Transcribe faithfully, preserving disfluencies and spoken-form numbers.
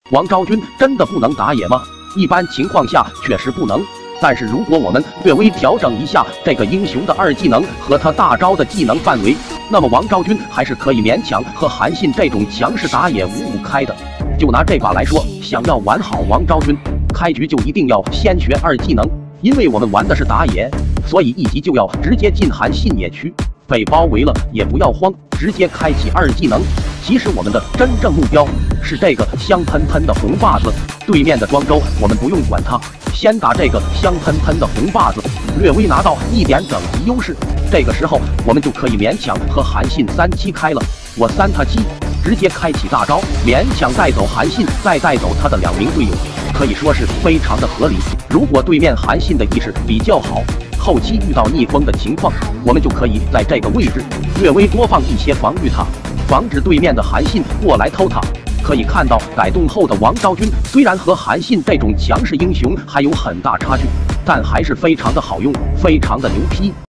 王昭君真的不能打野吗？一般情况下确实不能，但是如果我们略微调整一下这个英雄的二技能和他大招的技能范围，那么王昭君还是可以勉强和韩信这种强势打野五五开的。就拿这把来说，想要玩好王昭君，开局就一定要先学二技能，因为我们玩的是打野，所以一级就要直接进韩信野区。被包围了也不要慌，直接开启二技能。其实我们的真正目标是这个香喷喷的红把子，对面的庄周我们不用管他，先打这个香喷喷的红把子，略微拿到一点等级优势，这个时候我们就可以勉强和韩信三七开了。我三他七，直接开启大招，勉强带走韩信，再带走他的两名队友，可以说是非常的合理。如果对面韩信的意识比较好，后期遇到逆风的情况，我们就可以在这个位置略微多放一些防御塔，防止对面的韩信过来偷塔。可以看到改动后的王昭君虽然和韩信这种强势英雄还有很大差距，但还是非常的好用，非常的牛批。